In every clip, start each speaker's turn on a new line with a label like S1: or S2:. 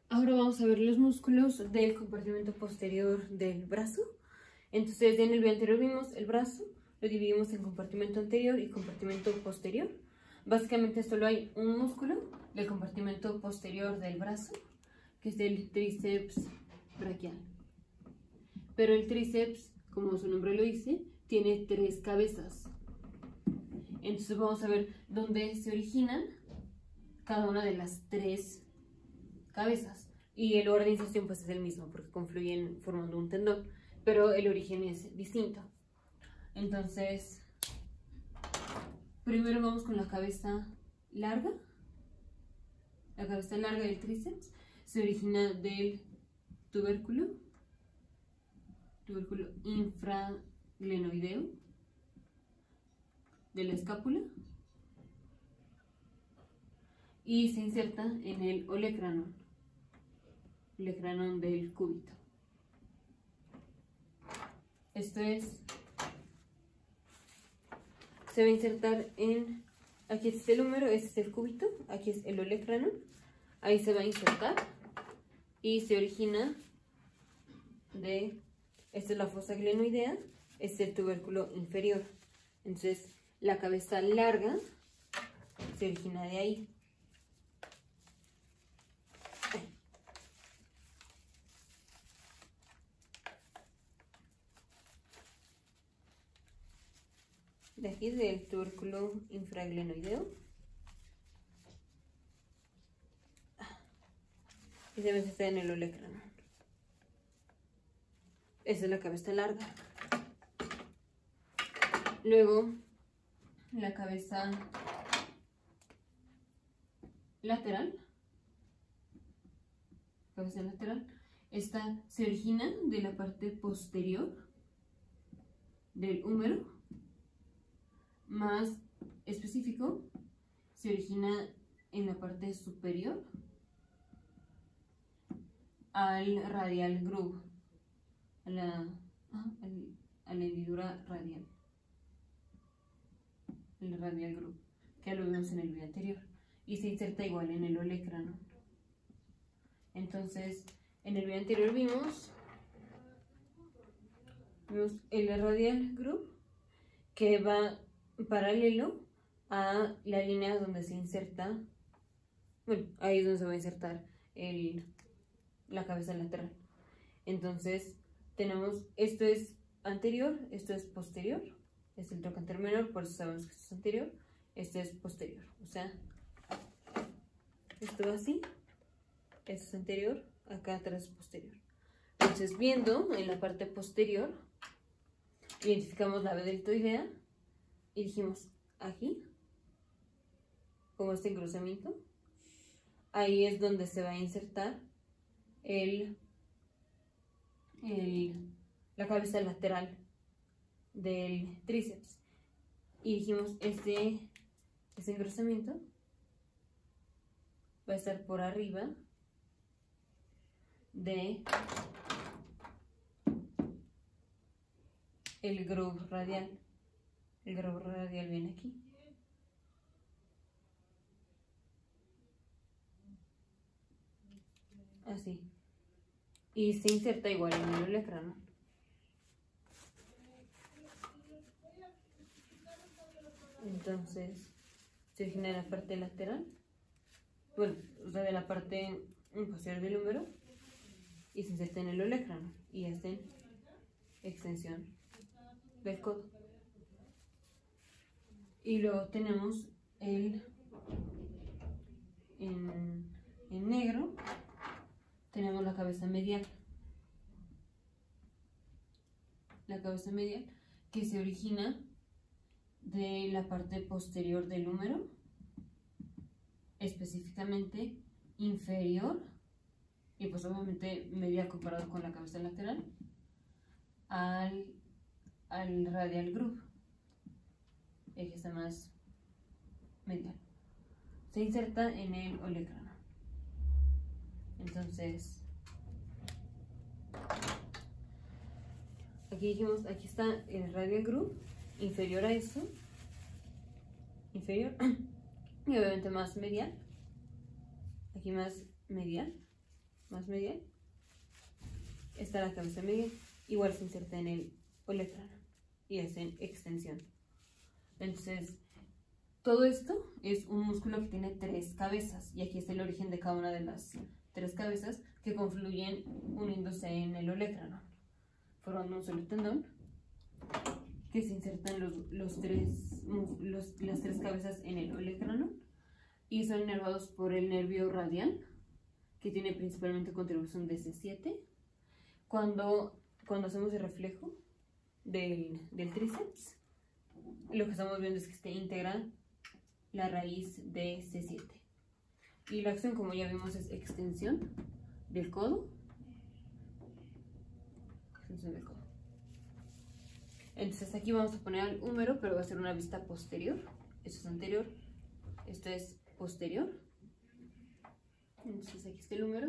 S1: Ahora vamos a ver los músculos del compartimento posterior del brazo. Entonces, en el video anterior vimos el brazo, lo dividimos en compartimento anterior y compartimento posterior. Básicamente solo hay un músculo del compartimento posterior del brazo, que es el tríceps braquial. Pero el tríceps, como su nombre lo dice, tiene 3 cabezas. Entonces vamos a ver dónde se originan cada una de las 3 cabezas. Y el lugar de inserción pues es el mismo, porque confluyen formando un tendón, pero el origen es distinto. Entonces, primero vamos con la cabeza larga. La cabeza larga del tríceps se origina del tubérculo infraglenoideo, de la escápula, y se inserta en el olecranon del cúbito. Esto es, se va a insertar en, aquí es el húmero, este es el cúbito, aquí es el olecranon, ahí se va a insertar y se origina de, esta es la fosa glenoidea, este es el tubérculo inferior. Entonces la cabeza larga se origina de ahí. De aquí del tubérculo infraglenoideo. Y se está en el olecranon. Esa es la cabeza larga. Luego, la cabeza lateral. Esta se origina de la parte posterior del húmero. Más específico, se origina en la parte superior al radial groove, a la hendidura radial, el radial groove, que ya lo vimos en el video anterior, y se inserta igual en el olecranon. Entonces, en el video anterior vimos el radial groove, que va paralelo a la línea donde se inserta, bueno, ahí es donde se va a insertar la cabeza lateral. Entonces tenemos, esto es anterior, esto es posterior, es el trocánter menor, por eso sabemos que esto es anterior, esto es posterior, o sea, esto va así, esto es anterior, acá atrás es posterior. Entonces, viendo en la parte posterior, identificamos la B deltoidea y dijimos aquí, como este engrosamiento, ahí es donde se va a insertar la cabeza lateral del tríceps. Y dijimos, este engrosamiento va a estar por arriba de el groove radial. El groove radial viene aquí. Así. Y se inserta igual en el olecranon. Entonces, se origina de la parte lateral, bueno, o sea, de la parte posterior del húmero, y se inserta en el olecranon y hace extensión del codo. Y luego tenemos en negro, tenemos la cabeza medial. La cabeza medial que se origina de la parte posterior del húmero, específicamente inferior, y pues obviamente medial comparado con la cabeza lateral, al radial groove, el que está más medial. Se inserta en el olecranon. Entonces, aquí dijimos, aquí está el radial groove, inferior a eso, inferior, y obviamente más medial, aquí más medial, más medial. Está la cabeza medial. Igual se inserta en el olecrano y hacen extensión. Entonces, todo esto es un músculo que tiene 3 cabezas. Y aquí está el origen de cada una de las 3 cabezas que confluyen uniéndose en el olecrano, formando un solo tendón que se insertan las 3 cabezas en el olecrano y son inervados por el nervio radial, que tiene principalmente contribución de C7. Cuando hacemos el reflejo del tríceps, lo que estamos viendo es que se integra la raíz de C7. Y la acción, como ya vimos, es extensión del codo. Extensión del codo. Entonces aquí vamos a poner el húmero, pero va a ser una vista posterior. Esto es anterior, esto es posterior. Entonces aquí está el húmero.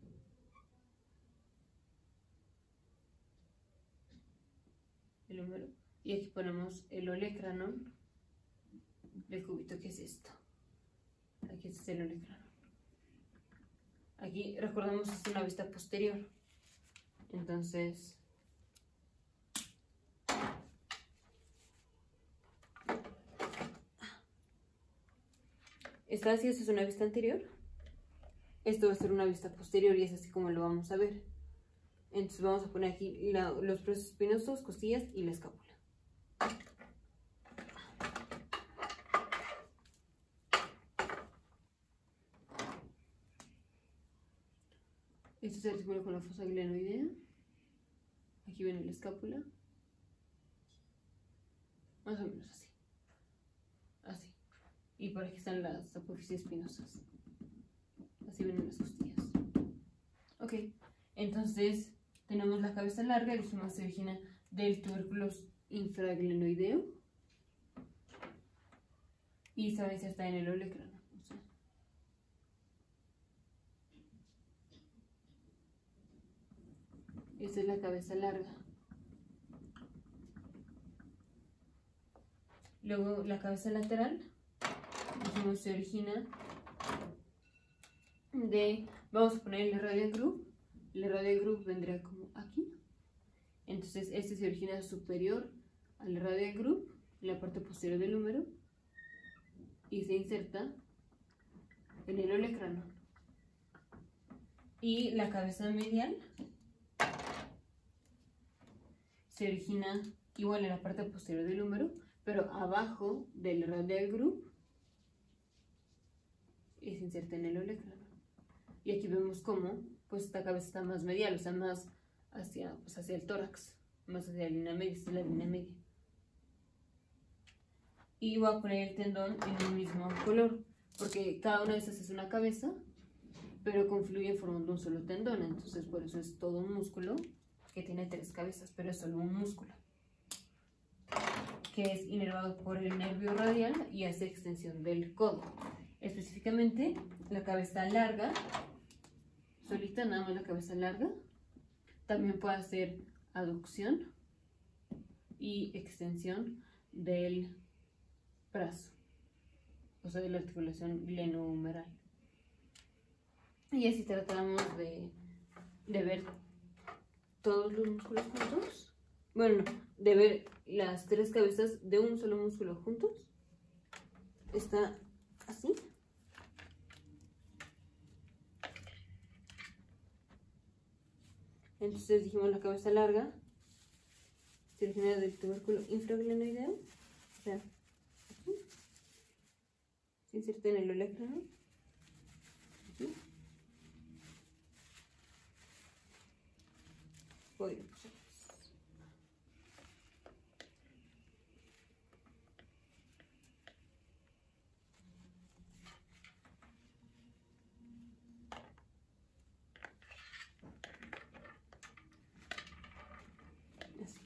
S1: El húmero. Y aquí ponemos el olecrano del cubito, que es esto. Aquí es el olecrano. Aquí recordemos que es una vista posterior. Entonces, esta es una vista anterior. Esto va a ser una vista posterior y es así como lo vamos a ver. Entonces vamos a poner aquí los procesos espinosos, costillas y la escápula. Esto se articula con la fosa glenoidea. Aquí viene la escápula. Más o menos así. Así. Y por aquí están las apófisis espinosas. Así vienen las costillas. Ok. Entonces tenemos la cabeza larga. Dijimos se origina del tubérculo infraglenoideo. Y se va a insertar en el olecrano. Esta es la cabeza larga. Luego la cabeza lateral, dijimos, se origina de, vamos a poner el radial groove. El radial groove vendría como aquí. Entonces este se origina superior al radial groove, en la parte posterior del húmero, y se inserta en el olecrano. Y la cabeza medial se origina igual en la parte posterior del húmero, pero abajo del radial groove, y se inserta en el olecrano. Y aquí vemos cómo pues esta cabeza está más medial, o sea, más hacia el tórax, más hacia la línea media. Esta es la línea media. Y voy a poner el tendón en el mismo color, porque cada una de estas es una cabeza, pero confluye formando un solo tendón. Entonces por eso es todo un músculo que tiene 3 cabezas, pero es solo un músculo, que es inervado por el nervio radial y hace extensión del codo. Específicamente la cabeza larga, solita, nada más la cabeza larga, también puede hacer aducción y extensión del brazo, o sea, de la articulación glenohumeral. Y así tratamos de ver todos los músculos juntos. Bueno, de ver las 3 cabezas de un solo músculo juntos. Está así. Entonces dijimos la cabeza larga se origina del tubérculo infraglenoideo. O sea, aquí. Se inserta en el olecrano. Aquí. Voy. Así.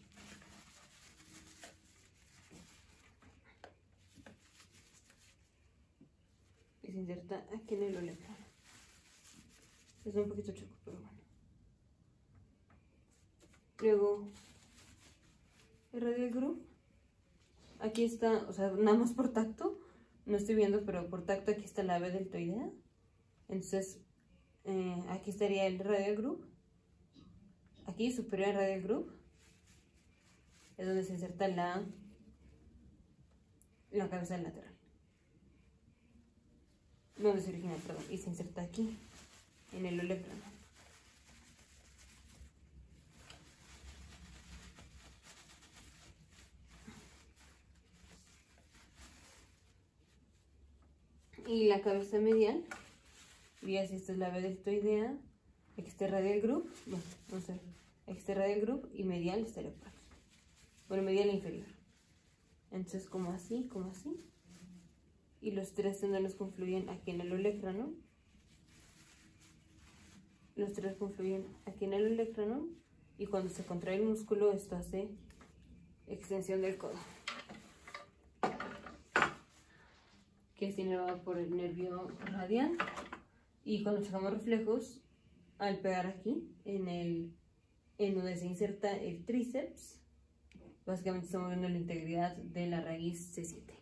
S1: Y se inserta aquí en el olecrano. Es un poquito choco, pero bueno. Luego el radial groove, aquí está, o sea, nada más por tacto, no estoy viendo, pero por tacto aquí está la ave deltoidea. Entonces aquí estaría el radial group. Aquí superior al radial group es donde se inserta la cabeza lateral. Donde se origina, perdón, y se inserta aquí en el olecrano. Y la cabeza medial, ya si esta es la deltoidea, externa del group, bueno, no sé, externa del group y medial estaría por aquí. Bueno, medial e inferior. Entonces como así, y los tres tendones confluyen aquí en el olecrano. Los tres confluyen aquí en el olecrano y cuando se contrae el músculo esto hace extensión del codo, que es inervado por el nervio radial. Y cuando chocamos reflejos, al pegar aquí en donde se inserta el tríceps, básicamente estamos viendo la integridad de la raíz C7.